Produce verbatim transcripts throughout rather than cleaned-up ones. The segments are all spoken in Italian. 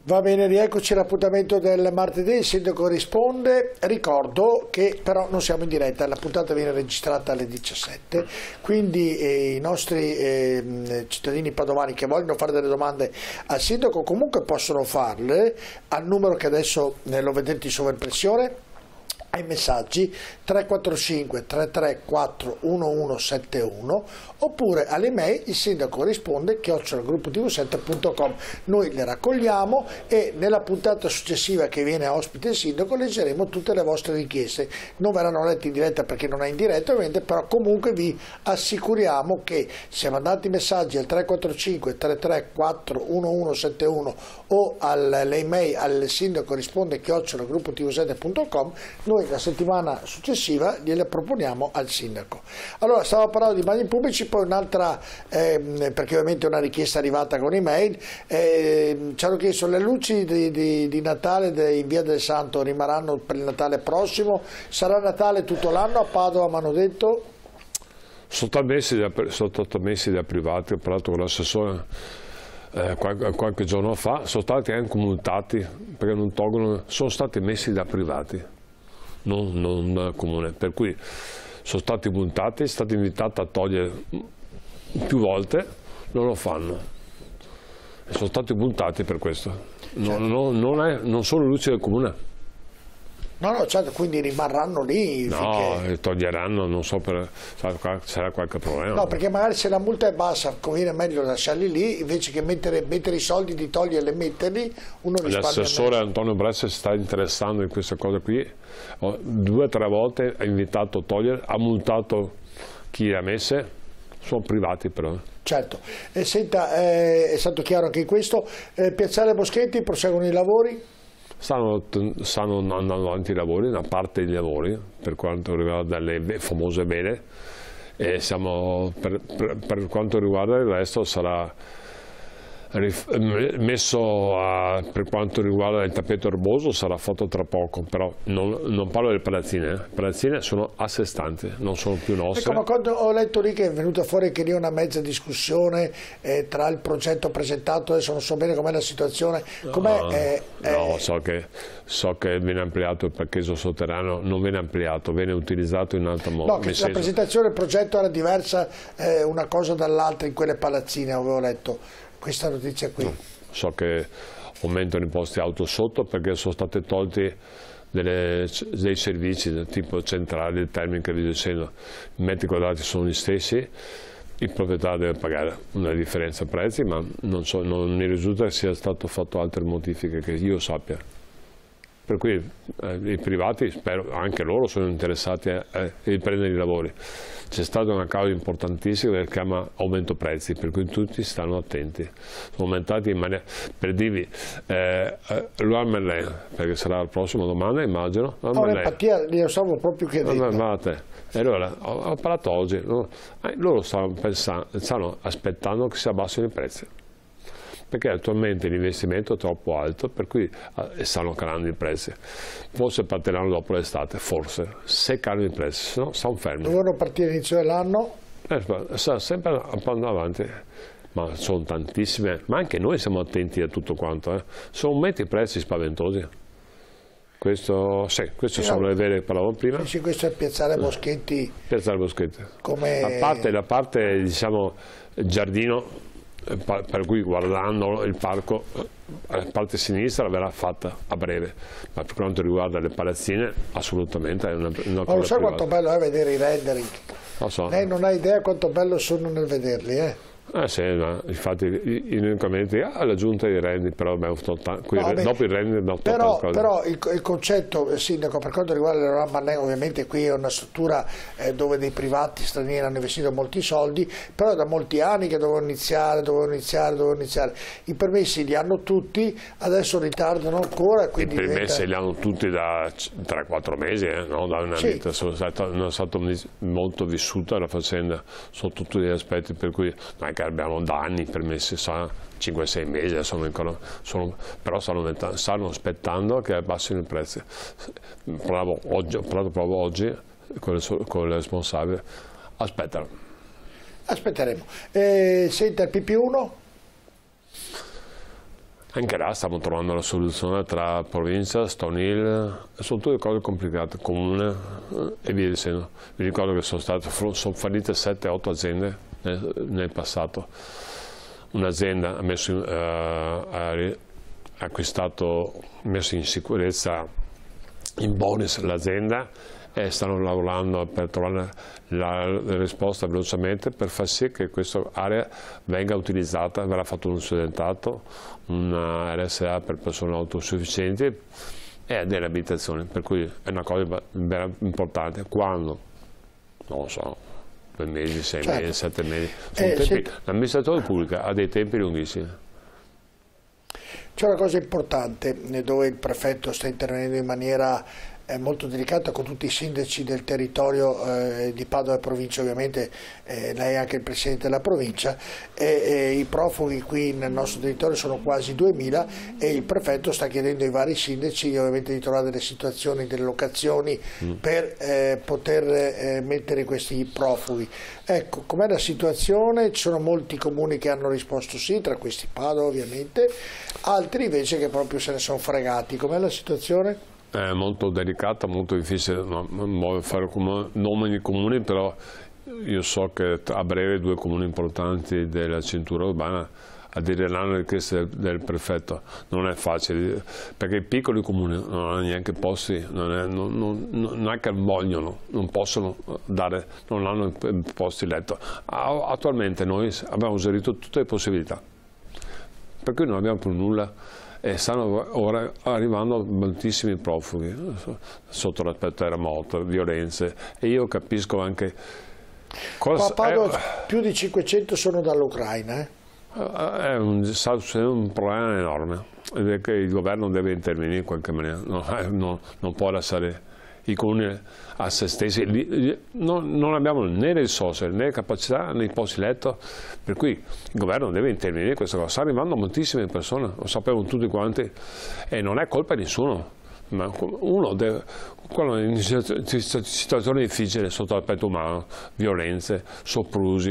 Va bene, rieccoci all'appuntamento del martedì, il sindaco risponde. Ricordo che però non siamo in diretta, la puntata viene registrata alle diciassette, quindi eh, i nostri eh, cittadini padovani che vogliono fare delle domande al sindaco comunque possono farle al numero che adesso eh, lo vedete in sovraimpressione, ai messaggi tre quattro cinque tre tre quattro uno uno sette uno oppure all'email il sindaco risponde chiocciola gruppo tv sette punto com. Noi le raccogliamo e nella puntata successiva che viene ospite il sindaco leggeremo tutte le vostre richieste. Non verranno lette in diretta perché non è in diretta ovviamente, però comunque vi assicuriamo che se mandate i messaggi al tre quattro cinque tre tre quattro uno uno sette uno o all'email al sindaco risponde chiocciola gruppo tv sette punto com, noi la settimana successiva gliele proponiamo al sindaco. Allora, stavo parlando di bagni pubblici, poi un'altra, eh, perché ovviamente è una richiesta arrivata con email, eh, ci hanno chiesto le luci di, di, di Natale in Via del Santo rimarranno per il Natale prossimo, sarà Natale tutto l'anno a Padova, mi hanno detto? Sottomessi da, sottomessi da privati, ho parlato con l'assessore eh, qualche, qualche giorno fa, sono stati anche multati perché non tolgono, sono stati messi da privati. Non, non da comune, per cui sono stati puntati, è stato invitato a togliere più volte, non lo fanno e sono stati puntati per questo. Non, certo. non, non, è, non sono luci del comune. No, no, certo, quindi rimarranno lì. No, finché... toglieranno, non so, per, sarà qualche problema. No, perché magari se la multa è bassa conviene meglio lasciarli lì invece che mettere, mettere i soldi di toglierli e metterli, uno risparmia. L'assessore Antonio Bressa si sta interessando in questa cosa qui, due o tre volte ha invitato a togliere, ha multato chi le ha messe, sono privati però. Certo, e senta, eh, è stato chiaro anche in questo, eh, Piazzale Boschetti, proseguono i lavori? Stanno, stanno andando avanti i lavori, una parte dei lavori per quanto riguarda le famose vele e siamo, per, per, per quanto riguarda il resto sarà messo a, per quanto riguarda il tappeto erboso sarà fatto tra poco, però non, non parlo delle palazzine, le palazzine sono a sé stanti, non sono più nostre. Ecco, ma quando ho letto lì che è venuta fuori che lì una mezza discussione eh, tra il progetto presentato, adesso non so bene com'è la situazione, com'è, no, eh, no eh... so, che, so che viene ampliato il parcheggio sotterraneo, non viene ampliato, viene utilizzato in un altro modo. No, che la senso... presentazione del progetto era diversa eh, una cosa dall'altra in quelle palazzine, avevo letto. Questa notizia qui. No, so che aumentano i posti auto sotto perché sono stati tolti delle, dei servizi tipo centrali, termiche e via dicendo. I metri quadrati sono gli stessi, il proprietario deve pagare una differenza prezzi, ma non, so, non mi risulta che sia stato fatto altre modifiche che io sappia. Per cui eh, i privati, spero, anche loro sono interessati a, a riprendere i lavori. C'è stata una causa importantissima che si chiama aumento prezzi, per cui tutti stanno attenti. Sono aumentati in maniera, per dirvi, eh, Luan Merlin, perché sarà la prossima domanda, immagino. Ho l'empatia, io stavo proprio chiedendo. E allora, ho, ho parlato oggi, no? eh, loro stanno, pensando, stanno aspettando che si abbassino i prezzi. Perché attualmente l'investimento è troppo alto, per cui eh, stanno calando i prezzi. Forse partiranno dopo l'estate, forse, se calano i prezzi, se no stanno fermi. Dovevano partire all'inizio dell'anno? Eh, sta sempre un po' avanti, ma sono tantissime, ma anche noi siamo attenti a tutto quanto. Eh. Sono aumenti i prezzi spaventosi. Questo, sì, queste sì, sono no, le vere che parlavamo prima. Sì, questo è Piazzale Boschetti. Piazzale Boschetti. Come... A parte la parte, diciamo, giardino, per cui guardando il parco la parte sinistra verrà fatta a breve, ma per quanto riguarda le palazzine assolutamente è una, una ma lo so quanto bello è vedere i rendering, lo so. Lei non ha idea quanto bello sono nel vederli, eh? Eh sì, ma infatti ironicamente ah, la giunta dei rendi, però abbiamo fatto qui, no, dopo il rendi no, però, però il, il concetto, sindaco, per quanto riguarda Leroy Merlin, ovviamente qui è una struttura eh, dove dei privati stranieri hanno investito molti soldi, però da molti anni che dovevano iniziare, dovevano iniziare, dovevano iniziare. I permessi li hanno tutti, adesso ritardano ancora. Quindi I permessi diventa... li hanno tutti da tre quattro mesi, eh, no? Da una sì. vita, sono stato, non è stato molto vissuta la faccenda, sono tutti gli aspetti per cui non che abbiamo da anni permessi, cinque sei mesi, sono ancora, sono, però stanno, stanno aspettando che abbassino i prezzi. Parlavo oggi, ho parlato proprio oggi con il, con il responsabile, aspettano. Aspetteremo. Eh, senta il P P uno? Anche là stiamo trovando la soluzione tra provincia, Stone Hill, sono tutte cose complicate, comune e via dicendo. Vi ricordo che sono state sono fallite sette otto aziende nel, nel passato. Un'azienda ha messo in, uh, ha acquistato, messo in sicurezza in bonus l'azienda e stanno lavorando per trovare la, la risposta velocemente per far sì che questa area venga utilizzata, verrà fatto un studentato, una R S A per persone autosufficienti e delle abitazioni, per cui è una cosa importante. Quando? Non lo so, due mesi, sei certo. mesi, sette mesi. Eh, se... L'amministratore pubblico ha dei tempi lunghissimi. C'è una cosa importante dove il prefetto sta intervenendo in maniera è molto delicata con tutti i sindaci del territorio eh, di Padova e provincia, ovviamente eh, lei è anche il presidente della provincia, e, e i profughi qui nel nostro territorio sono quasi duemila e il prefetto sta chiedendo ai vari sindaci ovviamente di trovare delle situazioni, delle locazioni mm. per eh, poter eh, mettere questi profughi. Ecco, com'è la situazione? Ci sono molti comuni che hanno risposto sì, tra questi Padova ovviamente, altri invece che proprio se ne sono fregati. Com'è la situazione? È molto delicata, molto difficile, no, non voglio fare nomi di comuni, però io so che a breve due comuni importanti della cintura urbana aderiranno alle richieste del, del prefetto. Non è facile, perché i piccoli comuni non hanno neanche posti, non è, non, non, non è che vogliono, non possono dare, non hanno posti letto. Attualmente noi abbiamo esaurito tutte le possibilità, per cui non abbiamo più nulla. E stanno ora arrivando moltissimi profughi sotto l'aspetto terremoto, violenze, e io capisco anche cosa. Qua a Padova è, più di cinquecento sono dall'Ucraina. Eh? È un, sta succedendo un problema enorme ed è che il governo deve intervenire in qualche maniera, non, non, non può lasciare i comuni a se stessi. Non, non abbiamo né le risorse né capacità né posti letto, per cui il governo deve intervenire in questa cosa. Sta arrivando moltissime persone, lo sappiamo tutti quanti, e non è colpa di nessuno, ma uno deve, quando è in situazione difficile sotto l'aspetto umano, violenze, soprusi,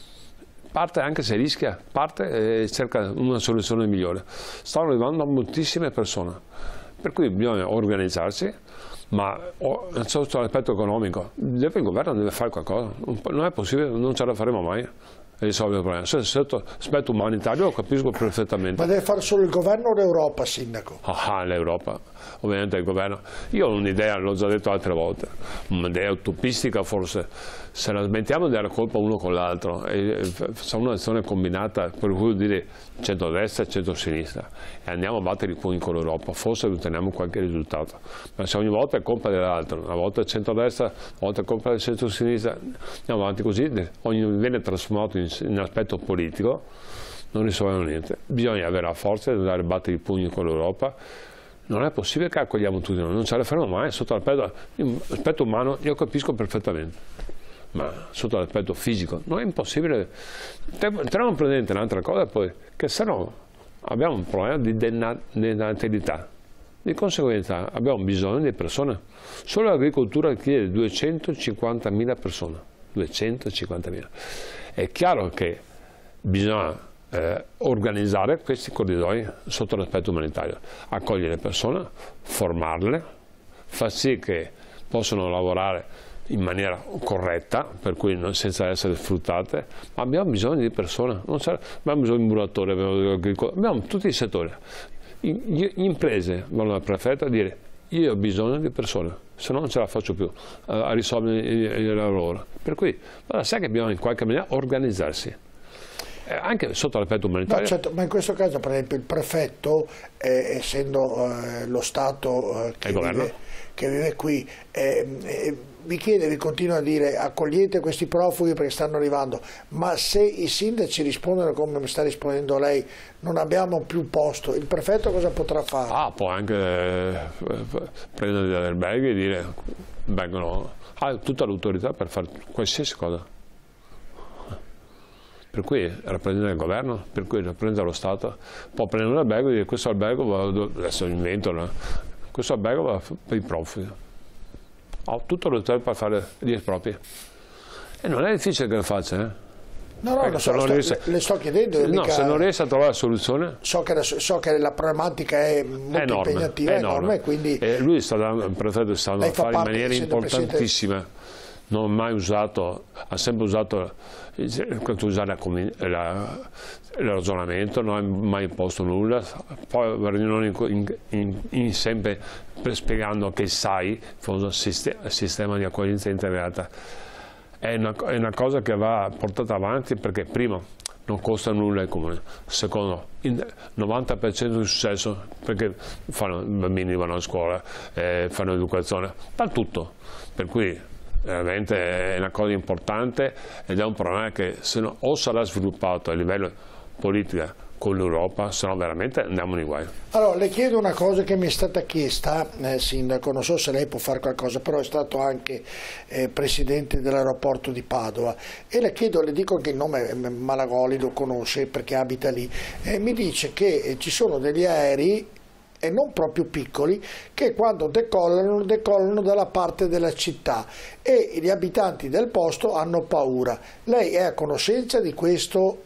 parte anche se rischia, parte e cerca una soluzione migliore. Stanno arrivando moltissime persone, per cui bisogna organizzarsi. Ma sotto l'aspetto economico deve, il governo deve fare qualcosa, non è possibile, non ce la faremo mai a risolvere il problema. Sotto l'aspetto umanitario lo capisco perfettamente. Ma deve fare solo il governo o l'Europa, sindaco? Ah, l'Europa, ovviamente il governo. Io ho un'idea, l'ho già detto altre volte, un'idea utopistica forse, se la smettiamo di dare colpa uno con l'altro e facciamo un'azione combinata, per cui dire centrodestra e centrosinistra, e andiamo a battere i pugni con l'Europa, forse otteniamo qualche risultato. Ma se ogni volta è colpa dell'altro, una volta è centrodestra, una volta è colpa del centrosinistra, andiamo avanti così, ogni viene trasformato in, in aspetto politico, non risolviamo niente. Bisogna avere la forza di andare a battere i pugni con l'Europa. Non è possibile che accogliamo tutti noi, non ce la faremo mai. Sotto l'aspetto umano io capisco perfettamente, ma sotto l'aspetto fisico non è impossibile. Teniamo presente un'altra cosa poi, che se no abbiamo un problema di denatalità. Di conseguenza abbiamo bisogno di persone. Solo l'agricoltura chiede duecentocinquantamila persone. duecentocinquantamila. È chiaro che bisogna eh, organizzare questi corridoi sotto l'aspetto umanitario, accogliere le persone, formarle, far sì che possano lavorare in maniera corretta, per cui non, senza essere sfruttate, ma abbiamo bisogno di persone, non abbiamo bisogno di muratori, abbiamo, abbiamo tutti i settori. Le imprese vanno al prefetto a dire: io ho bisogno di persone, se no non ce la faccio più a risolvere il lavoro. Per cui allora, sai che bisogna in qualche maniera organizzarsi, eh, anche sotto l'aspetto umanitario. No, certo, ma in questo caso per esempio il prefetto, eh, essendo eh, lo Stato eh, che, vive, che vive qui, eh, eh, vi chiede, vi continua a dire accogliete questi profughi perché stanno arrivando, ma se i sindaci rispondono come mi sta rispondendo lei, non abbiamo più posto, il prefetto cosa potrà fare? Ah, può anche eh, prendere degli alberghi e dire, vengono, ha tutta l'autorità per fare qualsiasi cosa. Per cui rappresenta il governo, per cui rappresenta lo Stato, può prendere un albergo e dire questo albergo va, adesso invento, no? Questo albergo va per i profughi. Ho tutto l'autorità per fare gli espropri. E non è difficile che lo faccia, eh? No, no, no, so, sto, riesce... le sto chiedendo. No, mica... se non riesce a trovare la soluzione... So che la, so che la problematica è molto è enorme, impegnativa, è enorme, enorme quindi... E lui sta dando, il prefetto sta andando a fare in maniera importantissima. Non ha mai usato, ha sempre usato usare la, la, il ragionamento, non ha mai imposto nulla, poi riunioni in, in, in, sempre spiegando che sai, il sistema di accoglienza integrata. È una, è una cosa che va portata avanti perché primo non costa nulla ai comuni, secondo il novanta per cento di successo perché fanno, i bambini vanno a scuola, eh, fanno educazione, fa tutto, per cui veramente è una cosa importante ed è un problema che se no, o sarà sviluppato a livello politico con l'Europa, se no veramente andiamo nei guai. Allora, le chiedo una cosa che mi è stata chiesta, eh, Sindaco, non so se lei può fare qualcosa, però è stato anche eh, Presidente dell'aeroporto di Padova e le chiedo, le dico che il nome Malagoli lo conosce perché abita lì, eh, mi dice che eh, ci sono degli aerei e non proprio piccoli, che quando decollano, decollano dalla parte della città e gli abitanti del posto hanno paura. Lei è a conoscenza di questo?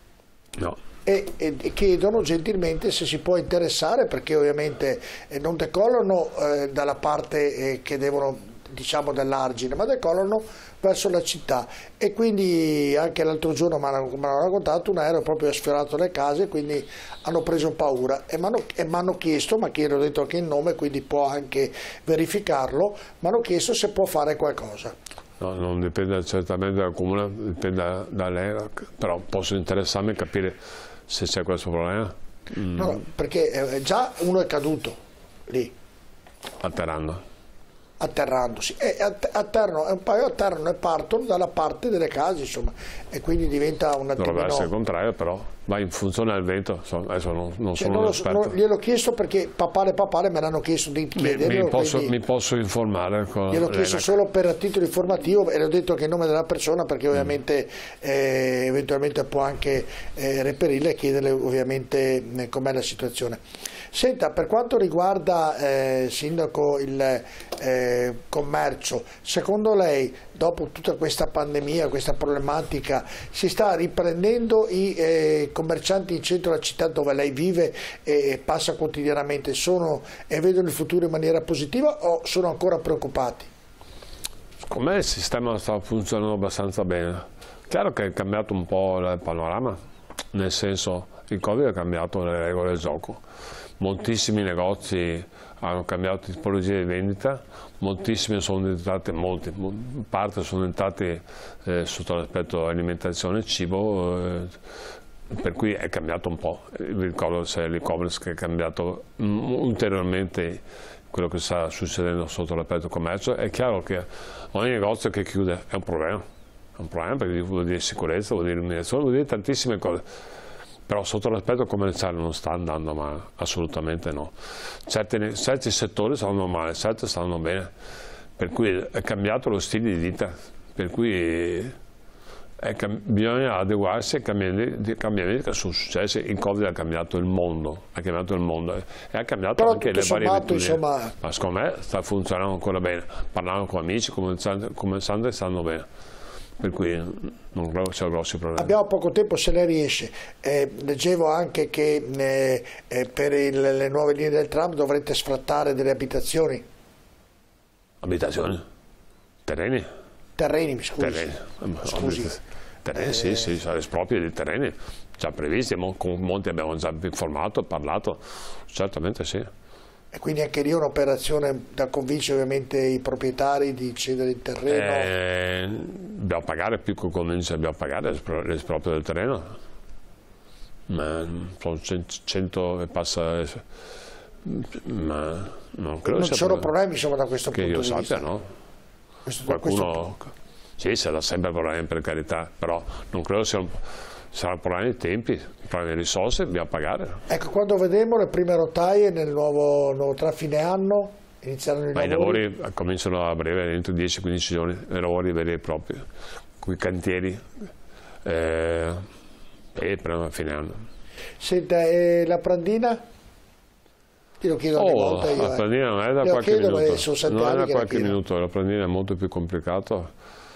No. E, e, e chiedono gentilmente se si può interessare perché ovviamente eh, non decollano eh, dalla parte eh, che devono, diciamo, dell'argine, ma decollano verso la città e quindi anche l'altro giorno mi hanno, hanno raccontato un aereo proprio ha sfiorato le case, quindi hanno preso paura e mi hanno chiesto, ma che ho detto anche il nome quindi può anche verificarlo, mi hanno chiesto se può fare qualcosa. No, non dipende certamente dal comune, dipende da lei, però posso interessarmi a capire se c'è questo problema. Mm. No, perché eh, già uno è caduto lì. Atterrando. Atterrandosi e atterrano, un paio atterrano e partono dalla parte delle case, insomma, e quindi diventa un attimino... Dovrebbe essere il contrario, però va in funzione del vento, adesso non, non cioè, sono non un lo, esperto. Non, gliel'ho chiesto perché papale papale me l'hanno chiesto di chiederlo. Mi, mi, posso, quindi, mi posso informare. Gliel'ho chiesto solo per a titolo informativo e le ho detto che il nome della persona perché ovviamente mm. eh, eventualmente può anche eh, reperirla e chiederle ovviamente eh, com'è la situazione. Senta, per quanto riguarda, eh, Sindaco, il eh, commercio, secondo lei, dopo tutta questa pandemia, questa problematica, si sta riprendendo i eh, commercianti in centro alla città dove lei vive e passa quotidianamente, sono e vedono il futuro in maniera positiva o sono ancora preoccupati? Secondo me il sistema sta funzionando abbastanza bene. Chiaro che è cambiato un po' il panorama, nel senso il Covid ha cambiato le regole del gioco. Moltissimi negozi hanno cambiato tipologia di vendita, moltissime sono diventate, molte, parte sono diventate eh, sotto l'aspetto alimentazione e cibo, eh, per cui è cambiato un po'. Vi ricordo se l'e-commerce che è cambiato ulteriormente quello che sta succedendo sotto l'aspetto commercio. È chiaro che ogni negozio che chiude è un problema, è un problema perché vuol dire sicurezza, vuol dire illuminazione, vuol dire tantissime cose. Però sotto l'aspetto commerciale non sta andando male, assolutamente no. Certi, certi settori stanno male, certi stanno bene, per cui è cambiato lo stile di vita, per cui è, bisogna adeguarsi ai cambiamenti, cambiamenti che sono successi. Il Covid ha cambiato il mondo, ha cambiato il mondo e ha cambiato Però anche le varie abitudini. Insomma... Ma secondo me sta funzionando ancora bene, parlando con amici, commercianti stanno bene. Per cui non credo sia grossi problemi. Abbiamo poco tempo, se lei riesce. Eh, leggevo anche che eh, eh, per il, le nuove linee del tram dovrete sfrattare delle abitazioni. Abitazioni? Terreni? Terreni, mi scusi. Terreni, scusi. Terreni, eh, sì, sì, sono espropri di terreni già previsti, con molti abbiamo già informato, parlato, certamente sì. E quindi anche lì è un'operazione da convincere ovviamente i proprietari di cedere il terreno? Eh, dobbiamo pagare, più che convincere, dobbiamo pagare l'esproprio del terreno. Ma sono cento e passa, ma non credo non sia ci sono problemi insomma da questo che punto io di sappia, vista? No? Questo, Qualcuno, questo... sì, sarà sempre problemi per carità, però non credo sia un... Sarà un problema di tempi, un problema di risorse, dobbiamo pagare. Ecco, quando vedremo le prime rotaie nel nuovo, nuovo tra fine anno, inizieranno i Ma lavori? i lavori cominciano a breve, entro dieci quindici giorni, i lavori veri e propri, con i cantieri, eh, e prima fine anno. Senta, e la Prandina? Ti lo chiedo ogni oh, volta io. La Prandina non è da Io qualche chiedo, minuto, non è da qualche chiedo. minuto, la Prandina è molto più complicato.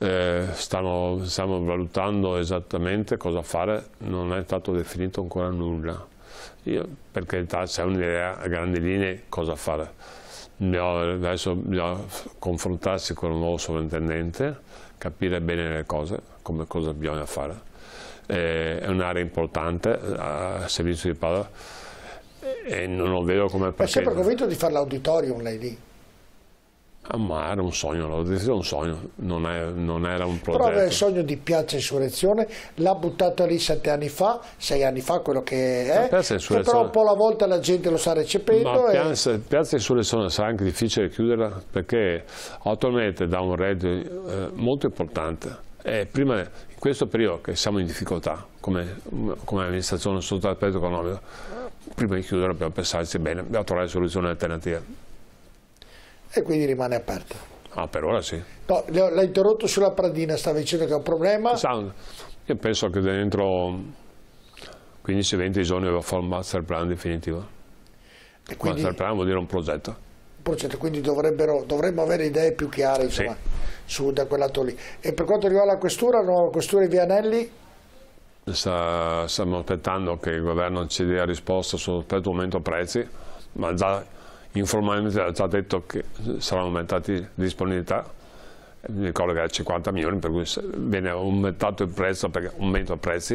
eh, stanno, stiamo valutando esattamente cosa fare, non è stato definito ancora nulla. Io, per carità, c'è un'idea a grandi linee cosa fare. Bisogna, adesso bisogna confrontarsi con il nuovo sovrintendente, capire bene le cose, come cosa bisogna fare. Eh, è un'area importante a servizio di Padova e non lo vedo come perché... È sempre convinto di fare l'auditorium lei lì? Ah, ma era un sogno, l'ho detto, un sogno, non, è, non era un progetto. Però aveva il sogno di Piazza Insurrezione, l'ha buttato lì sette anni fa, sei anni fa quello che è, che però un po' alla volta la gente lo sta recependo. Ma e... Piazza, Piazza Insurrezione sarà anche difficile chiuderla perché attualmente dà un reddito eh, molto importante. E prima, in questo periodo che siamo in difficoltà come, come amministrazione sotto l'aspetto economico, prima di chiudere dobbiamo pensarci bene, dobbiamo trovare soluzioni alternative. E quindi rimane aperta. Ah, per ora sì. No, l'ha interrotto sulla Pradina, stava dicendo che è un problema. Io penso che dentro quindici venti giorni devo fare un master plan definitivo. E quindi, master plan vuol dire un progetto. Un progetto, quindi dovrebbero, dovremmo avere idee più chiare, insomma, sì, su da quel lato lì. E per quanto riguarda la questura, nuova questura di Vianelli? Sta, stiamo aspettando che il governo ci dia risposta sull'aspetto aumento prezzi, ma già informalmente ha già detto che saranno aumentati le disponibilità, mi ricordo che era cinquanta milioni, per cui viene aumentato il prezzo perché aumenta i prezzi,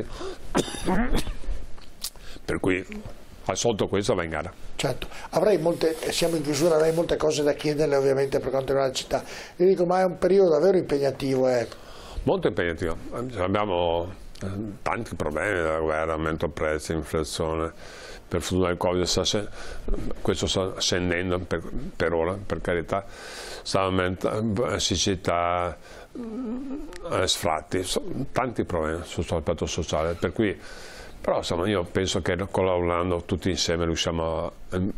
per cui sotto questo va in gara. Certo, avrei molte, siamo in chiusura, avrei molte cose da chiederle ovviamente per quanto riguarda la città, vi dico ma è un periodo davvero impegnativo. Eh. Molto impegnativo, abbiamo tanti problemi della guerra, aumento prezzi, inflazione. Per fortuna il Covid sta, questo sta scendendo per, per ora, per carità, sta aumentando siccità, sfratti, tanti problemi sul aspetto sociale, per cui, però insomma, io penso che collaborando tutti insieme riusciamo a,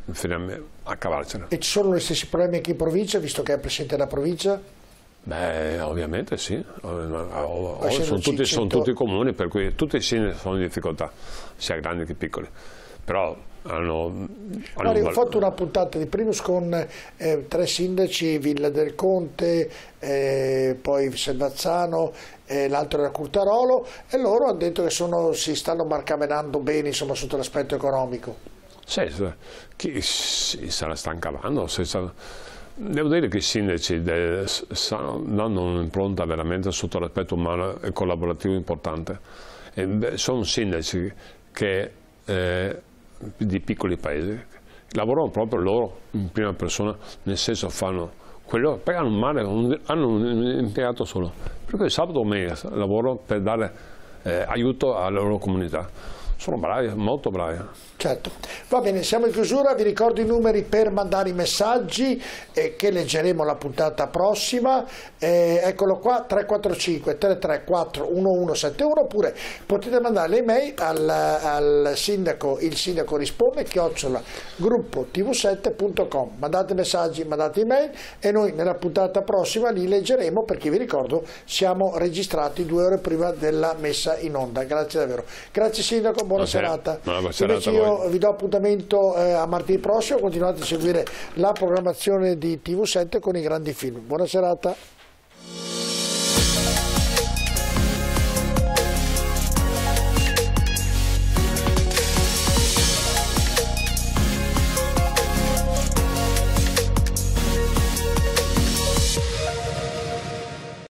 a cavarcene. E ci sono gli stessi problemi anche in provincia, visto che è presidente della provincia? Beh, ovviamente sì, sono tutti, sono tutti comuni, per cui tutti i sindaci sono in difficoltà, sia grandi che piccoli. Però hanno, hanno Mario, ho fatto una puntata di Primus con eh, tre sindaci, Villa del Conte, eh, poi Selvazzano, eh, l'altro era Curtarolo, e loro hanno detto che sono, si stanno barcamenando bene, insomma, sotto l'aspetto economico. Sì, chi se la stanno cavando, senza... Devo dire che i sindaci de, danno un'impronta veramente sotto l'aspetto umano e collaborativo importante. E, beh, sono sindaci che eh, di piccoli paesi lavorano proprio loro in prima persona, nel senso fanno quello, perché hanno un mare, hanno un impiegato solo, per cui sabato e domenica lavorano per dare eh, aiuto alla loro comunità. Sono bravi, molto bravi. Certo, va bene, siamo in chiusura, vi ricordo i numeri per mandare i messaggi eh, che leggeremo la puntata prossima, eh, eccolo qua, tre quattro cinque tre tre quattro uno uno sette uno, oppure potete mandare le email al, al sindaco, il sindaco risponde, chiocciola gruppo t v sette punto com, mandate messaggi, mandate email e noi nella puntata prossima li leggeremo, perché vi ricordo siamo registrati due ore prima della messa in onda. Grazie davvero, grazie sindaco, buona serata. Buona serata. Invece io vi do appuntamento eh, a martedì prossimo, continuate a seguire la programmazione di T V sette con i grandi film. Buona serata.